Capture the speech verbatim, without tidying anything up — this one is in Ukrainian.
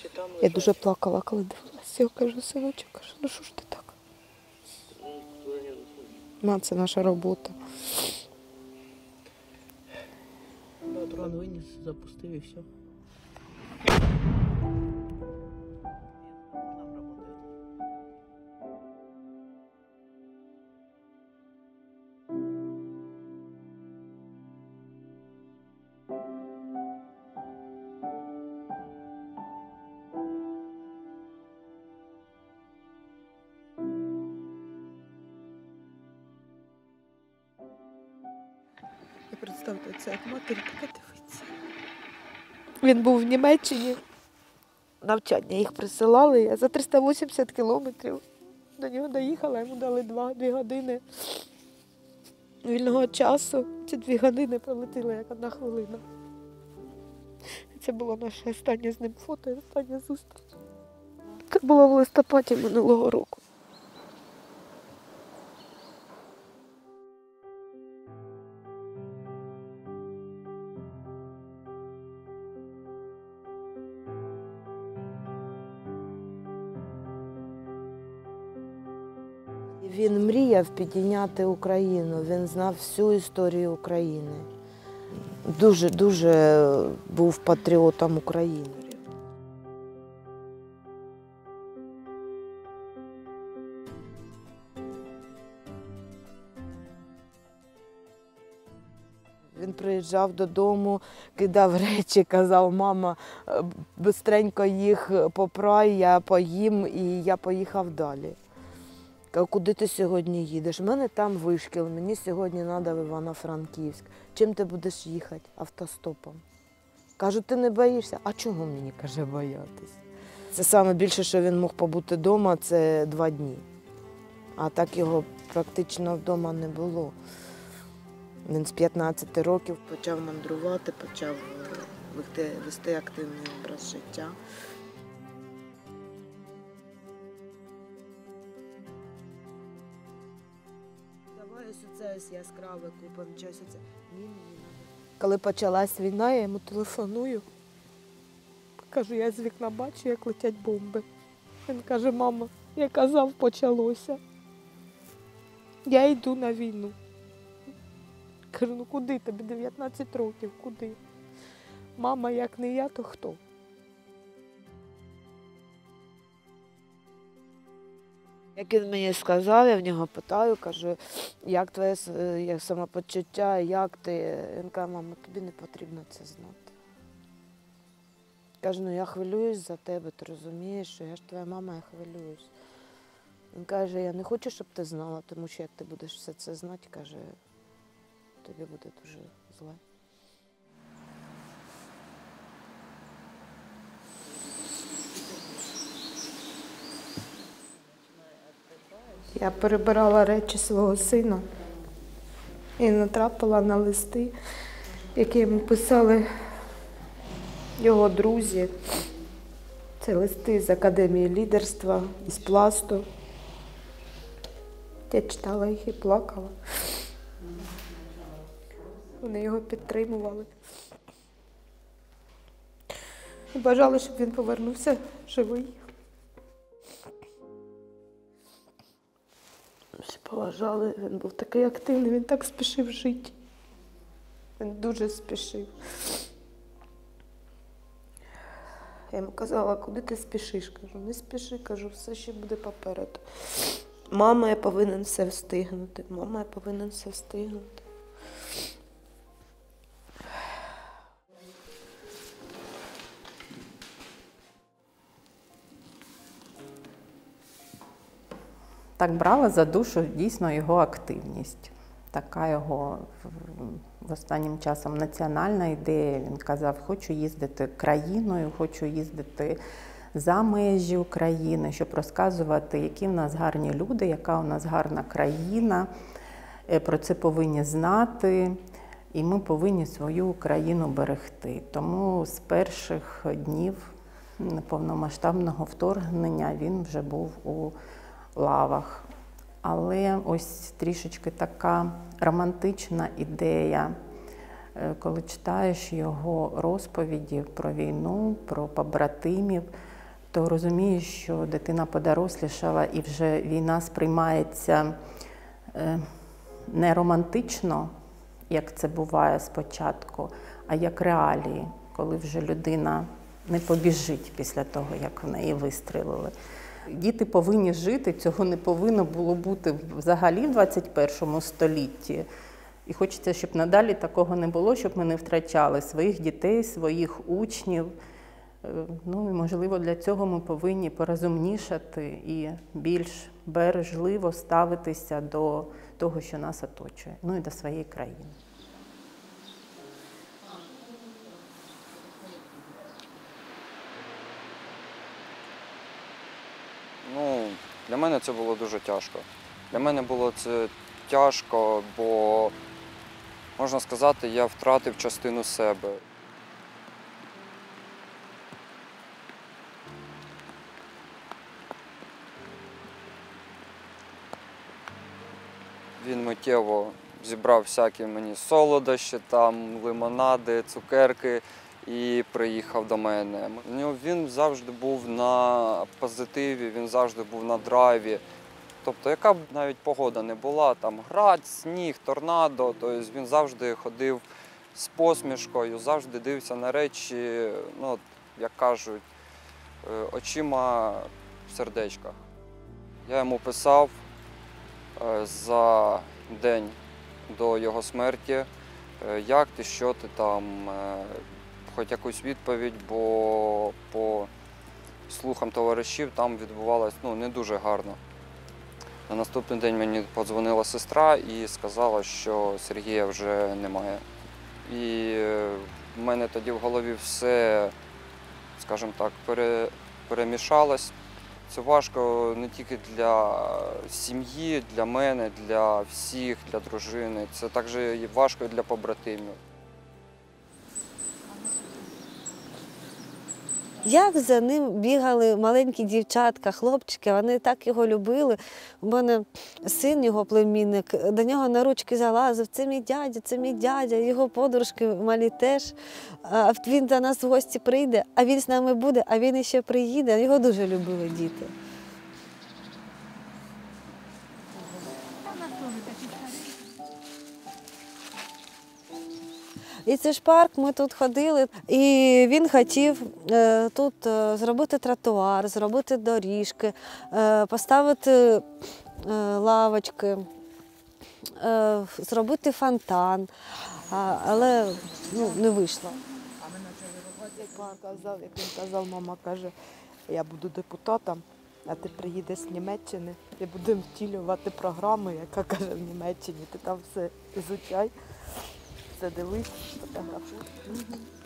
Я дуже плакала, коли дивилася. Я кажу, синочок, кажу, ну що ж ти так? Ну, це наша робота. Патрон виніс, запустив і все. Представте, це як матері таке дивиться. Він був в Німеччині. Навчання їх присилали. Я за триста вісімдесят кілометрів до нього доїхала, йому дали два-дві години вільного часу. Ці дві години пролетіли як одна хвилина. Це було наше останнє з ним фото і остання зустріч. Це було в листопаді минулого року. Він мріяв підійняти Україну, він знав всю історію України. Дуже-дуже був патріотом України. Він приїжджав додому, кидав речі, казав, мама, бистренько їх попрай, я поїм, і я поїхав далі. Кажу, куди ти сьогодні їдеш? У мене там вишкіл, мені сьогодні треба в Івано-Франківськ. Чим ти будеш їхати? Автостопом. Кажу, ти не боїшся? А чого мені, каже, боятись? Це саме більше, що він мог побути вдома, це два дні. А так його практично вдома не було. Він з п'ятнадцяти років почав мандрувати, почав вести, вести активний образ життя. Давай ось це ось яскраве купимо, щось оце. Ні, ні, ні. Коли почалась війна, я йому телефоную. Кажу, я з вікна бачу, як летять бомби. Він каже, мама, я казав, почалося. Я йду на війну. Кажу, ну куди тобі, дев'ятнадцять років, куди? Мама, як не я, то хто? Як він мені сказав, я в нього питаю, кажу, як твоє як самопочуття, як ти? Він каже, мама, тобі не потрібно це знати. Кажу, ну я хвилююсь за тебе, ти розумієш, що я ж твоя мама, я хвилююсь. Він каже, я не хочу, щоб ти знала, тому що як ти будеш все це знати, каже, тобі буде дуже зле. Я перебирала речі свого сина і натрапила на листи, які йому писали його друзі. Це листи з Академії лідерства, із Пласту. Я читала їх і плакала. Вони його підтримували. І бажали, щоб він повернувся живий. Всі поважали, він був такий активний, він так спішив жити. Він дуже спішив. Я йому казала, куди ти спішиш? Кажу, не спіши, кажу, все ще буде попереду. Мама, я повинен все встигнути. Мама, я повинен все встигнути. Так брала за душу дійсно його активність. Така його в останнім часом національна ідея. Він казав, хочу їздити країною, хочу їздити за межі України, щоб розказувати, які в нас гарні люди, яка у нас гарна країна. Про це повинні знати, і ми повинні свою Україну берегти. Тому з перших днів повномасштабного вторгнення він вже був у лавах. Але ось трішечки така романтична ідея, коли читаєш його розповіді про війну, про побратимів, то розумієш, що дитина подорослішала і вже війна сприймається не романтично, як це буває спочатку, а як реалії, коли вже людина не побіжить після того, як в неї вистрілили. Діти повинні жити, цього не повинно було бути взагалі в двадцять першому столітті. І хочеться, щоб надалі такого не було, щоб ми не втрачали своїх дітей, своїх учнів. Ну і, можливо, для цього ми повинні порозумнішати і більш бережливо ставитися до того, що нас оточує, ну і до своєї країни. Ну, для мене це було дуже тяжко. Для мене було це тяжко, бо, можна сказати, я втратив частину себе. Він миттєво зібрав всякі мені солодощі, там, лимонади, цукерки і приїхав до мене. Він завжди був на позитиві, він завжди був на драйві. Тобто, яка б навіть погода не була, там град, сніг, торнадо, тобто він завжди ходив з посмішкою, завжди дивився на речі, ну, як кажуть, очима в сердечках. Я йому писав за день до його смерті, як ти, що ти там, хоч якусь відповідь, бо по слухам товаришів там відбувалось ну, не дуже гарно. На наступний день мені подзвонила сестра і сказала, що Сергія вже немає. І в мене тоді в голові все, скажімо так, пере, перемішалось. Це важко не тільки для сім'ї, для мене, для всіх, для дружини. Це також важко і для побратимів. Як за ним бігали маленькі дівчатка, хлопчики, вони так його любили. У мене син, його племінник, до нього на ручки залазив, це мій дядя, це мій дядя, його подружки малі теж. А він до нас в гості прийде, а він з нами буде, а він іще приїде. Його дуже любили діти. І це ж парк, ми тут ходили, і він хотів е, тут е, зробити тротуар, зробити доріжки, е, поставити е, лавочки, е, зробити фонтан, а, але ну, не вийшло. Казав, як він казав, мама каже, я буду депутатом, а ти приїдеш з Німеччини і будемо втілювати програму, яка каже в Німеччині, ти там все ізучай. Це дивись, фотографуй.